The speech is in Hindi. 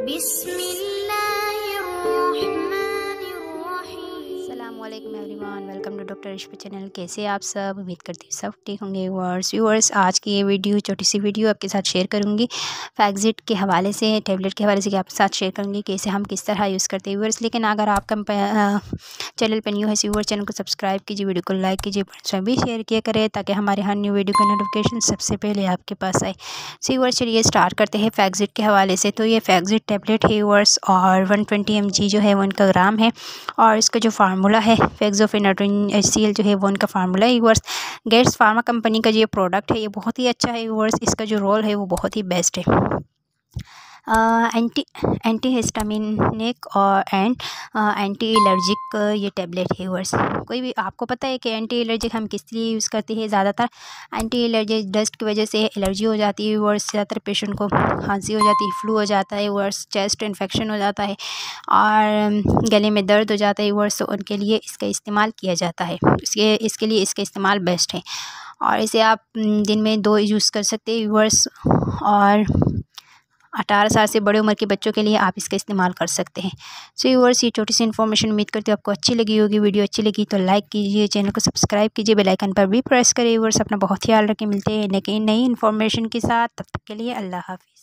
अस्सलामुअलैकुम everyone, welcome to doctor Ishq channel. कैसे आप सब? उम्मीद करती हूँ सब ठीक होंगे। व्यूअर्स आज की ये वीडियो छोटी सी वीडियो आपके साथ शेयर करूँगी फैक्सिट के हवाले से, टैबलेट के हवाले से आपके साथ शेयर करूँगी कैसे हम किस तरह यूज़ करते हैं व्यूअर्स। लेकिन अगर आपका चैनल पर न्यू है व्यूअर्स, चैनल को सब्सक्राइब कीजिए, वीडियो को लाइक कीजिए, फ्रेंड्स में भी शेयर किया करें ताकि हमारे हर न्यू वीडियो का नोटिफिकेशन सबसे पहले आपके पास आए। व्यूअर्स चलिए स्टार्ट करते हैं फैक्सिट के हवाले से। तो ये फैक्सिट टैबलेट है व्यूअर्स और 120 mg जो है वो इनका ग्राम है और इसका जो फार्मूला है फेक्सोफेनाटोइन HCl जो है वो इनका फार्मूला है व्यूअर्स। गेट्स फार्मा कंपनी का जो प्रोडक्ट है ये बहुत ही अच्छा है व्यूअर्स, इसका जो रोल है वो बहुत ही बेस्ट है। एंटी हिस्टामिनिक और एंटी एलर्जिक ये टैबलेट है व्यूअर्स। कोई भी आपको पता है कि एंटी एलर्जिक हम किस लिए यूज़ करते हैं? ज़्यादातर एंटी एलर्जिक डस्ट की वजह से एलर्जी हो जाती है व्यूअर्स, ज़्यादातर पेशेंट को खांसी हो जाती है, फ्लू हो जाता है व्यूअर्स, चेस्ट इन्फेक्शन हो जाता है और गले में दर्द हो जाता है व्यूअर्स, तो उनके लिए इसका इस्तेमाल किया जाता है। इसके लिए इसका इस्तेमाल बेस्ट है और इसे आप दिन में 2 यूज़ कर सकते हैं व्यूअर्स और 18 साल से बड़े उम्र के बच्चों के लिए आप इसका इस्तेमाल कर सकते हैं। सो व्यूअर्स ये छोटी सी इन्फॉर्मेशन उम्मीद करती हूँ आपको अच्छी लगी होगी। वीडियो अच्छी लगी तो लाइक कीजिए, चैनल को सब्सक्राइब कीजिए, बेल आइकन पर भी प्रेस करिए व्यूअर्स। अपना बहुत ख्याल रखें, मिलते हैं लेकिन नई इन्फॉर्मेशन के साथ, तब तक के लिए अल्लाह हाफ़िज़।